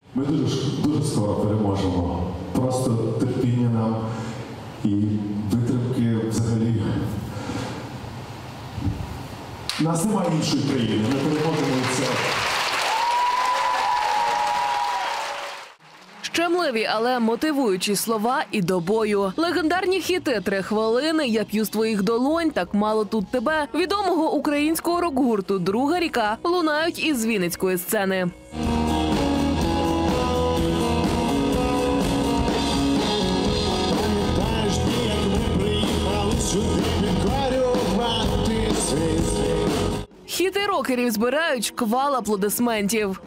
Ми дуже скоро переможемо. Просто терпіння нам і витримки взагалі. У нас немає іншої країни, ми переможемо це. Щемливі, але мотивуючі слова і до бою. Легендарні хіти «3 хвилини», «Я п'ю з твоїх долонь», «Так мало тут тебе» відомого українського рок-гурту «Друга ріка» лунають із вінницької сцени. Хіти рокерів збирають шквал аплодисментів.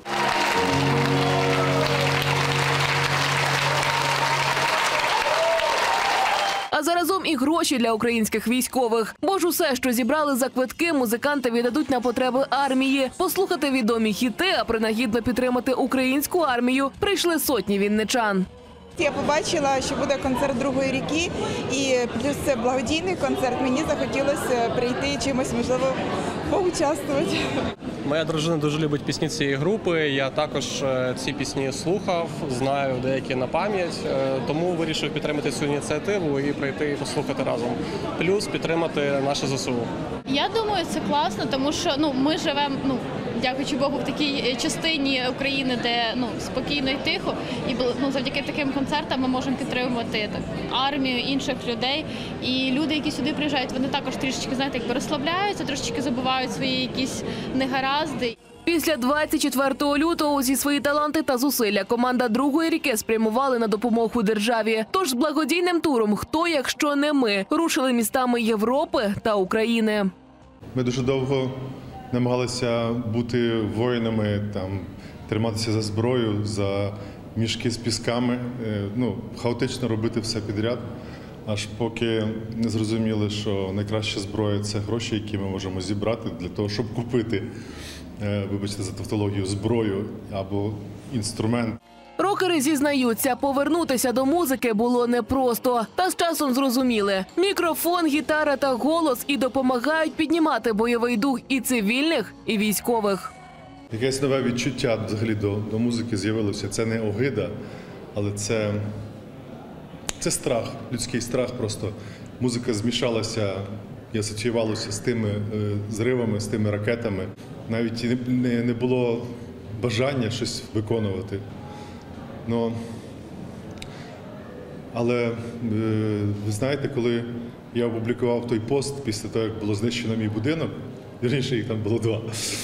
А заразом і гроші для українських військових. Бо ж усе, що зібрали за квитки, музиканти віддадуть на потреби армії. Послухати відомі хіти, а принагідно підтримати українську армію прийшли сотні вінничан. Я побачила, що буде концерт «Другої ріки», і плюс це благодійний концерт. Мені захотілося прийти чимось, можливо, поучаствувати. Моя дружина дуже любить пісні цієї групи, я також ці пісні слухав, знаю деякі на пам'ять, тому вирішив підтримати цю ініціативу і прийти і послухати разом. Плюс підтримати наше ЗСУ. Я думаю, це класно, тому що ми живемо, дякуючи Богу, в такій частині України, де спокійно і тихо, і завдяки таким концертам ми можемо підтримувати армію, інших людей. І люди, які сюди приїжджають, вони також трішечки, розслабляються, трошечки забувають свої якісь негаразди. Після 24 лютого усі свої таланти та зусилля команда «Другої ріки» спрямували на допомогу державі. Тож з благодійним туром «Хто, якщо не ми» рушили містами Європи та України. Ми дуже довго намагалися бути воїнами, триматися за зброю, за мішки з пісками, хаотично робити все підряд, аж поки не зрозуміли, що найкраща зброя – це гроші, які ми можемо зібрати для того, щоб купити, вибачте за тавтологію, зброю або інструмент. Рокери зізнаються, повернутися до музики було непросто. Та з часом зрозуміли – мікрофон, гітара та голос і допомагають піднімати бойовий дух і цивільних, і військових. Якесь нове відчуття взагалі до музики з'явилося. Це не огида, але це страх, людський страх просто. Музика змішалася і асоціювалася з тими зривами, з тими ракетами. Навіть не було бажання щось виконувати. Але ви знаєте, коли я опублікував той пост після того, як було знищено мій будинок, вірніше, їх там було 2,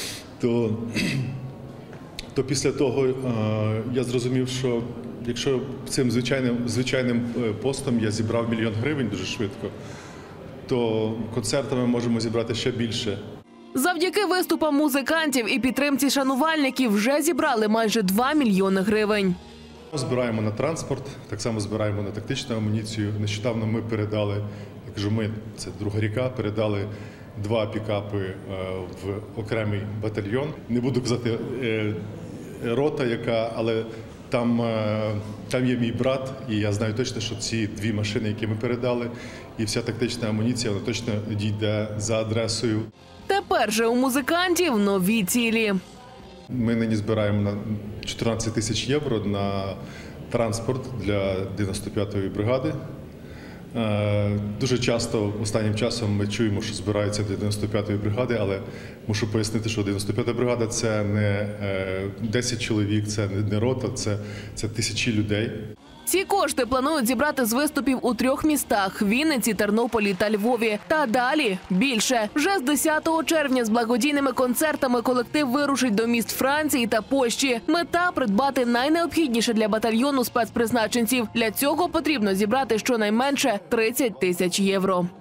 то після того я зрозумів, що якщо цим звичайним постом я зібрав 1 мільйон гривень дуже швидко, то концертами можемо зібрати ще більше. Завдяки виступам музикантів і підтримці шанувальників вже зібрали майже 2 мільйони гривень. Збираємо на транспорт, так само збираємо на тактичну амуніцію. Нещодавно ми передали, я кажу ми, це «Друга ріка», передали 2 пікапи в окремий батальйон. Не буду казати рота яка, але там є мій брат, і я знаю точно, що ці 2 машини, які ми передали, і вся тактична амуніція, вона точно дійде за адресою. Тепер же у музикантів нові цілі. Ми нині збираємо на 14 тисяч євро на транспорт для 95-ї бригади. Дуже часто останнім часом ми чуємо, що збираються для 95-ї бригади, але мушу пояснити, що 95-та бригада – це не 10 чоловік, це не рота, це тисячі людей. Ці кошти планують зібрати з виступів у 3 містах – Вінниці, Тернополі та Львові. Та далі – більше. Вже з 10 червня з благодійними концертами колектив вирушить до міст Франції та Польщі. Мета – придбати найнеобхідніше для батальйону спецпризначенців. Для цього потрібно зібрати щонайменше 30 тисяч євро.